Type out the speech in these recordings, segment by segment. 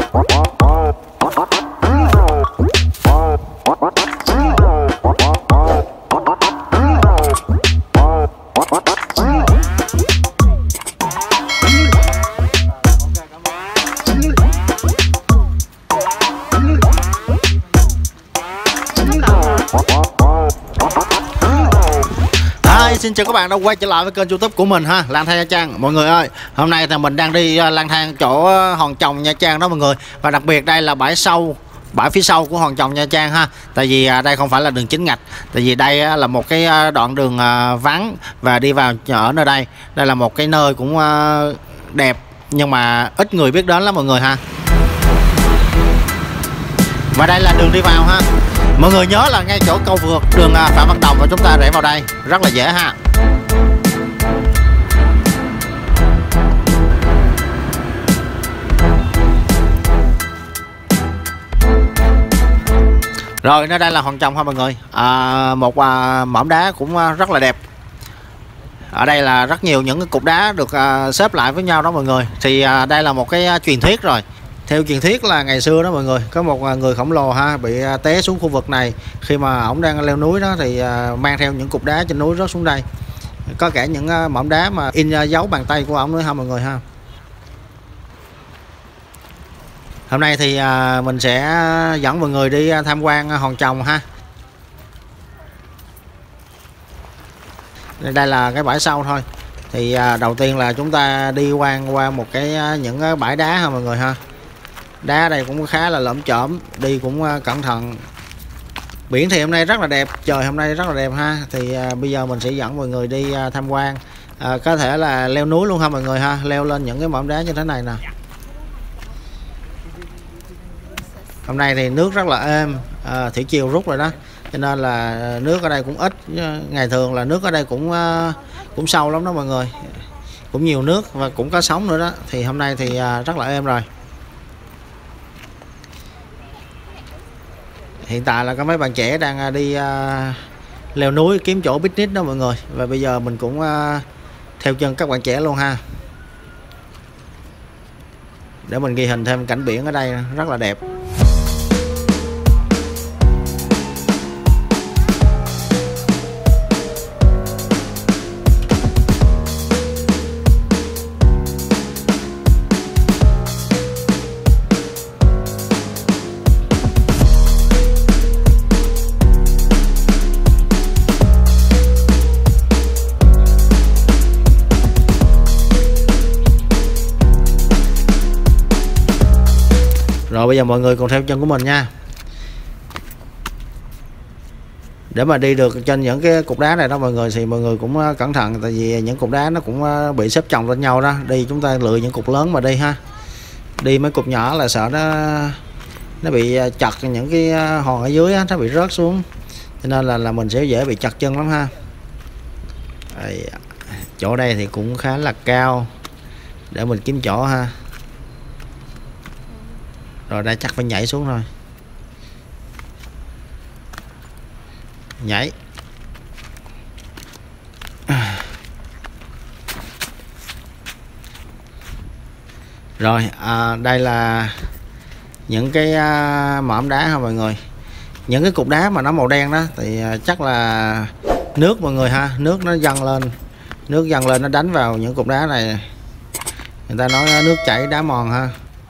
Xin chào các bạn đã quay trở lại với kênh YouTube của mình ha, Lang Thang Nha Trang. Mọi người ơi, hôm nay thì mình đang đi lang thang chỗ Hòn Chồng Nha Trang đó mọi người. Và đặc biệt đây là bãi phía sau của Hòn Chồng Nha Trang ha. Tại vì đây không phải là đường chính ngạch. Tại vì đây là một cái đoạn đường vắng và đi vào ở nơi đây. Đây là một cái nơi cũng đẹp nhưng mà ít người biết đến lắm mọi người ha. Và đây là đường đi vào ha. Mọi người nhớ là ngay chỗ câu vượt đường Phạm Văn Đồng và chúng ta rẽ vào đây rất là dễ ha. Rồi nơi đây là Hòn Chồng ha mọi người. Một mỏm đá cũng rất là đẹp. Ở đây là rất nhiều những cái cục đá được xếp lại với nhau đó mọi người. Thì đây là một cái truyền thuyết rồi. Theo truyền thuyết là ngày xưa đó mọi người, có một người khổng lồ ha bị té xuống khu vực này khi mà ổng đang leo núi đó, thì mang theo những cục đá trên núi rớt xuống đây. Có cả những mỏm đá mà in dấu bàn tay của ổng nữa ha mọi người ha. Hôm nay thì mình sẽ dẫn mọi người đi tham quan Hòn Chồng ha. Đây là cái bãi sau thôi. Thì đầu tiên là chúng ta đi qua một những cái bãi đá ha mọi người ha. Đá ở đây cũng khá là lởm chởm, đi cũng cẩn thận. Biển thì hôm nay rất là đẹp, trời hôm nay rất là đẹp ha. Thì bây giờ mình sẽ dẫn mọi người đi tham quan. Có thể là leo núi luôn ha mọi người ha, leo lên những cái mỏm đá như thế này nè. Hôm nay thì nước rất là êm, thủy triều rút rồi đó, cho nên là nước ở đây cũng ít. Ngày thường là nước ở đây cũng sâu lắm đó mọi người, cũng nhiều nước và cũng có sóng nữa đó. Thì hôm nay thì rất là êm rồi. Hiện tại là có mấy bạn trẻ đang đi leo núi kiếm chỗ picnic đó mọi người. Và bây giờ mình cũng theo chân các bạn trẻ luôn ha, để mình ghi hình thêm cảnh biển ở đây rất là đẹp. Rồi bây giờ mọi người cùng theo chân của mình nha. Để mà đi được trên những cái cục đá này đó mọi người, thì mọi người cũng cẩn thận. Tại vì những cục đá nó cũng bị xếp chồng lên nhau đó. Đi chúng ta lựa những cục lớn mà đi ha. Đi mấy cục nhỏ là sợ nó bị chật những cái hòn ở dưới á, nó bị rớt xuống. Cho nên là mình sẽ dễ bị chật chân lắm ha. Chỗ đây thì cũng khá là cao, để mình kiếm chỗ ha. Rồi đây chắc phải nhảy xuống rồi. Nhảy. Rồi đây là những cái mỏm đá ha mọi người. Những cái cục đá mà nó màu đen đó thì chắc là nước mọi người ha. Nước nó dâng lên, nó đánh vào những cục đá này. Người ta nói nước chảy đá mòn ha.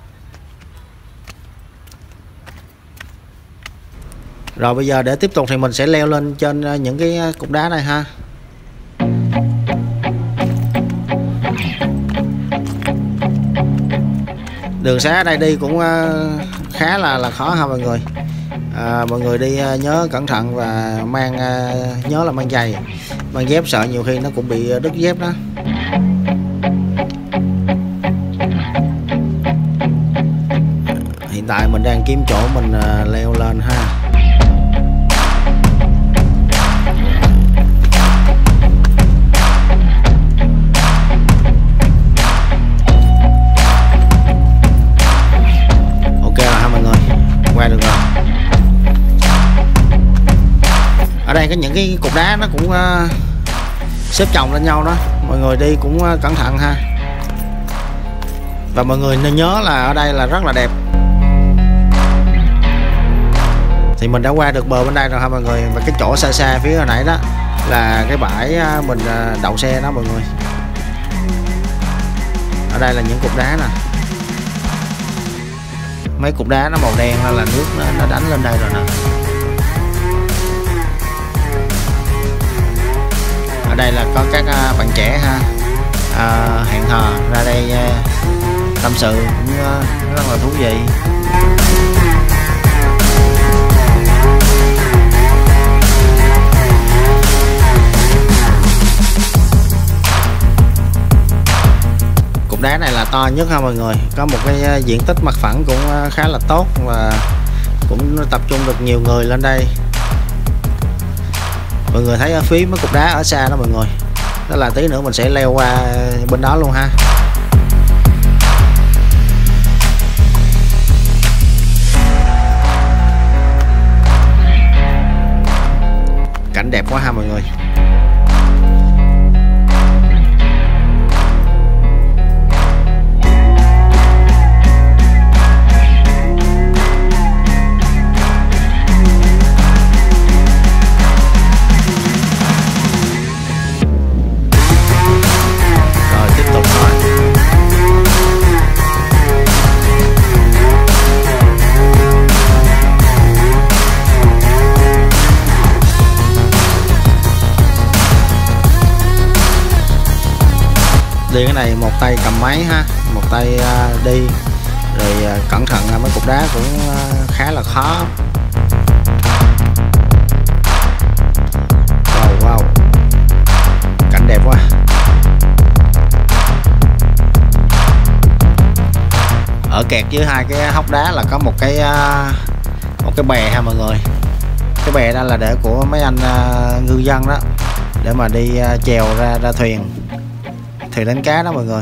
Rồi bây giờ để tiếp tục thì mình sẽ leo lên trên những cái cục đá này ha. Đường xá ở đây đi cũng khá là khó ha mọi người. Mọi người đi nhớ cẩn thận và nhớ là mang giày, mang dép, sợ nhiều khi nó cũng bị đứt dép đó. Hiện tại mình đang kiếm chỗ mình leo lên ha. Qua được rồi. Ở đây có những cái cục đá nó cũng xếp chồng lên nhau đó. Mọi người đi cũng cẩn thận ha. Và mọi người nên nhớ là ở đây là rất là đẹp. Thì mình đã qua được bờ bên đây rồi ha mọi người. Và cái chỗ xa xa phía hồi nãy đó là cái bãi mình đậu xe đó mọi người. Ở đây là những cục đá nè, mấy cục đá nó màu đen là nước nó đánh lên đây rồi nè. Ở đây là có các bạn trẻ ha, hẹn hò ra đây tâm sự cũng rất là thú vị. Cục đá này là to nhất ha mọi người, có một cái diện tích mặt phẳng cũng khá là tốt và cũng tập trung được nhiều người lên đây. Mọi người thấy ở phía mấy cục đá ở xa đó mọi người, đó là tí nữa mình sẽ leo qua bên đó luôn ha. Cảnh đẹp quá ha mọi người. Đi cái này một tay cầm máy ha, một tay đi rồi cẩn thận, mấy cục đá cũng khá là khó. Wow, cảnh đẹp quá. Ở kẹt dưới hai cái hốc đá là có một cái bè ha mọi người. Cái bè đó là để của mấy anh ngư dân đó, để mà đi chèo ra thuyền đánh cá đó mọi người.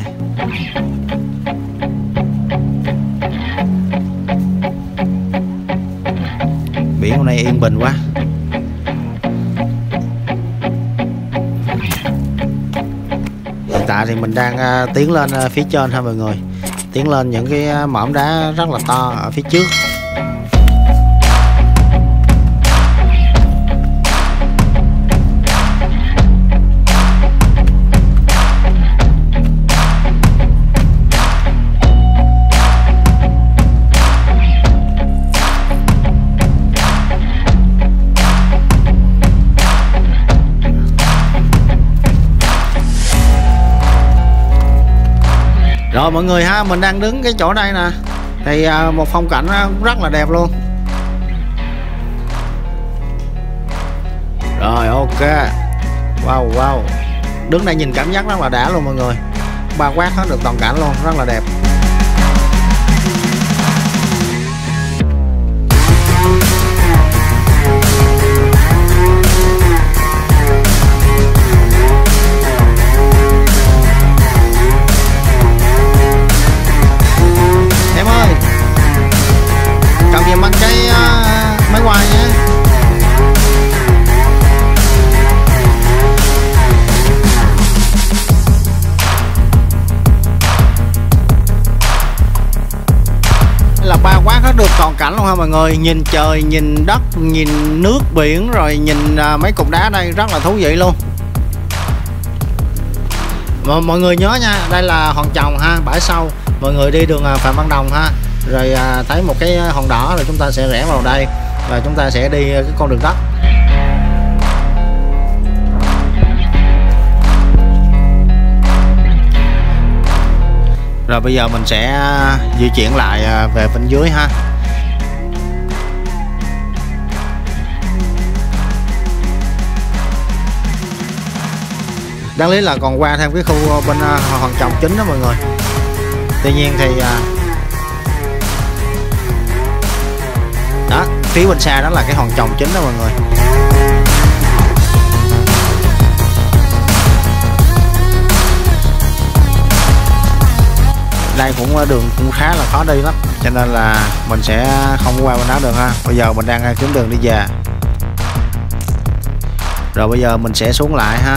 Biển hôm nay yên bình quá. Hiện tại thì mình đang tiến lên phía trên ha mọi người, tiến lên những cái mỏm đá rất là to ở phía trước. Rồi mọi người ha, mình đang đứng cái chỗ đây nè, thì một phong cảnh rất là đẹp luôn. Rồi ok, wow, đứng đây nhìn cảm giác rất là đã luôn mọi người, bao quát hết được toàn cảnh luôn, rất là đẹp. Được toàn cảnh luôn ha mọi người, nhìn trời, nhìn đất, nhìn nước biển, rồi nhìn mấy cục đá đây rất là thú vị luôn. Mọi người nhớ nha, đây là hòn Chồng ha, bãi sau. Mọi người đi đường Phạm Văn Đồng ha, rồi thấy một cái hòn đỏ rồi chúng ta sẽ rẽ vào đây và chúng ta sẽ đi cái con đường đất. Rồi bây giờ mình sẽ di chuyển lại về bên dưới ha. Đáng lý là còn qua thêm cái khu bên hòn Chồng chính đó mọi người. Tuy nhiên thì đó, phía bên xa đó là cái hòn Chồng chính đó mọi người. Đây cũng đường cũng khá là khó đi lắm, cho nên là mình sẽ không qua bên đó được ha. Bây giờ mình đang kiếm đường đi về. Rồi bây giờ mình sẽ xuống lại ha.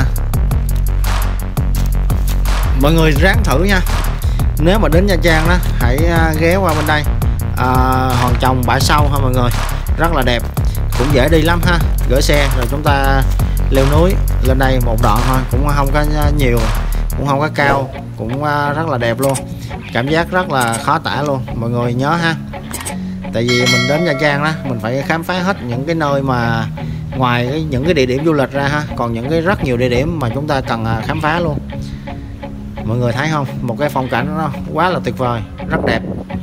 Mọi người ráng thử nha, nếu mà đến Nha Trang đó hãy ghé qua bên đây, hòn Chồng bãi sau ha mọi người, rất là đẹp. cũng dễ đi lắm ha, gửi xe rồi chúng ta leo núi lên đây một đoạn thôi, cũng không có nhiều, cũng không có cao, cũng rất là đẹp luôn, cảm giác rất là khó tả luôn mọi người nhớ ha. Tại vì mình đến Nha Trang đó, mình phải khám phá hết những cái nơi mà ngoài những cái địa điểm du lịch ra ha, còn những cái rất nhiều địa điểm mà chúng ta cần khám phá luôn. Mọi người thấy không, một cái phong cảnh nó quá là tuyệt vời, rất đẹp.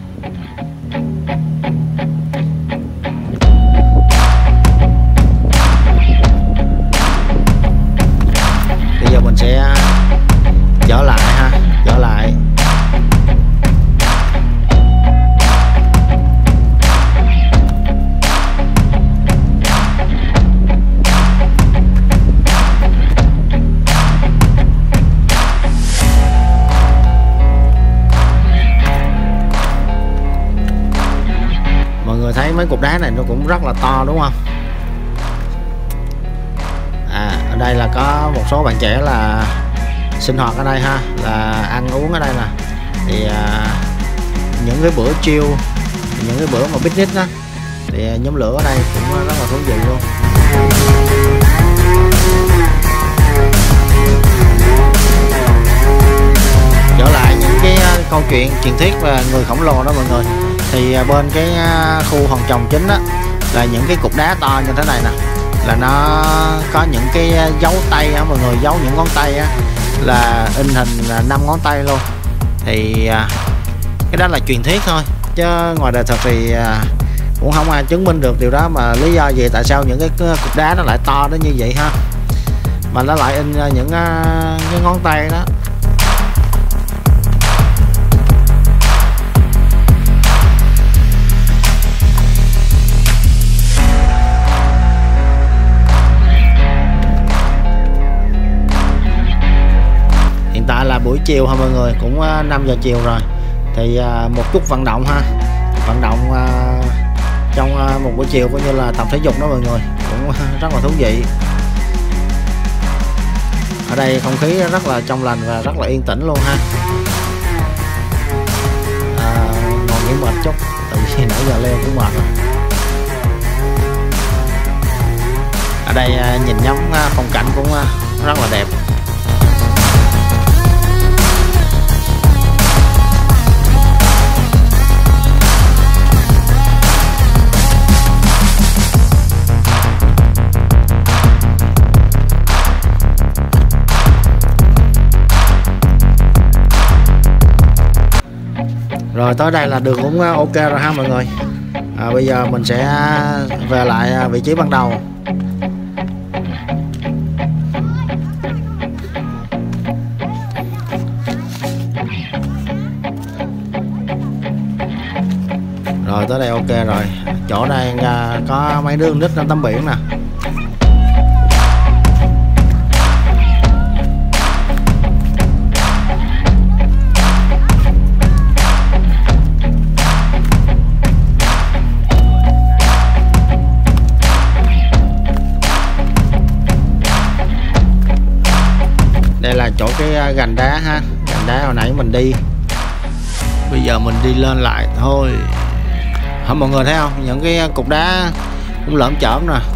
Bây giờ mình sẽ trở lại ha, trở lại. Mọi người thấy mấy cục đá này nó cũng rất là to đúng không? Ở đây là có một số bạn trẻ là sinh hoạt ở đây ha, là ăn uống ở đây nè. Thì những cái bữa chill, những cái bữa mà picnic đó, thì nhóm lửa ở đây cũng rất là thú vị luôn. Trở lại những cái câu chuyện truyền thuyết về người khổng lồ đó mọi người, thì bên cái khu hòn tròng chính đó là những cái cục đá to như thế này nè, là nó có những cái dấu tay á mọi người, dấu những ngón tay á, là in hình 5 ngón tay luôn. Thì cái đó là truyền thuyết thôi, chứ ngoài đời thật thì cũng không ai chứng minh được điều đó, mà lý do gì tại sao những cái cục đá nó lại to đến như vậy ha, mà nó lại in những cái ngón tay đó. Hiện tại là buổi chiều ha mọi người, cũng 5 giờ chiều rồi, thì một chút vận động ha, vận động trong một buổi chiều coi như là tập thể dục đó mọi người, cũng rất là thú vị. Ở đây không khí rất là trong lành và rất là yên tĩnh luôn ha. Ngồi nghỉ mệt chút, tại vì nãy giờ leo cũng mệt rồi. Ở đây nhìn ngắm phong cảnh cũng rất là đẹp. Rồi tới đây là đường cũng ok rồi ha mọi người. Bây giờ mình sẽ về lại vị trí ban đầu. Rồi tới đây ok rồi. Chỗ đây có mấy đứa nít nó tắm biển nè. Đây là chỗ cái gành đá ha, gành đá hồi nãy mình đi. Bây giờ mình đi lên lại thôi. Mọi người thấy không, những cái cục đá cũng lởm chởm nè,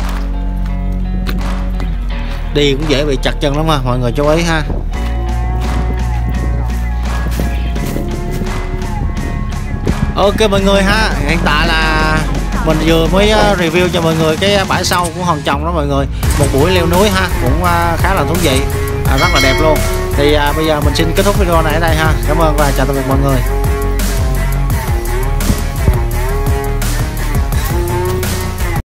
đi cũng dễ bị chặt chân lắm ha, mọi người chú ý ha. Ok mọi người ha, hiện tại là mình vừa mới review cho mọi người cái bãi sau của Hòn Tròng đó mọi người, một buổi leo núi ha, cũng khá là thú vị, rất là đẹp luôn. Thì bây giờ mình xin kết thúc video này ở đây ha. Cảm ơn và chào tạm biệt mọi người.